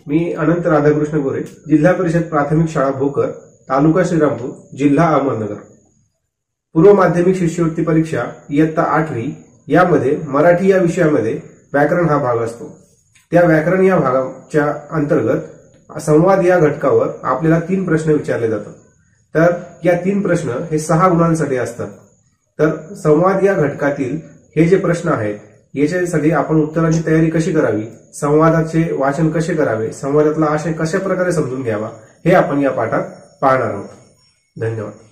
मी अनंत राधाकृष्ण गोरे, जिल्हा परिषद प्राथमिक शाळा भोकर, तालुका श्रीरामपूर, जिल्हा अहमदनगर। पूर्व माध्यमिक शिष्यवृत्ती परीक्षा इयत्ता 8वी यामध्ये मराठी या विषयामध्ये व्याकरण हा भाग असतो। त्या व्याकरण या भागाच्या अंतर्गत संवाद या घटकावर आपल्याला 3 प्रश्न विचारले जातात। तर या 3 प्रश्न हे 6 गुणांसाठी असतात। तर संवाद या घटकातील हे जे प्रश्न आहेत याच्यासाठी आपण उत्तराची तयारी कशी करावी, संवादाचे वाचन कसे करावे, संवादातला आशय कशा प्रकारे समजून घ्यावा हे आपण या पाठात पाहणार आहोत। धन्यवाद।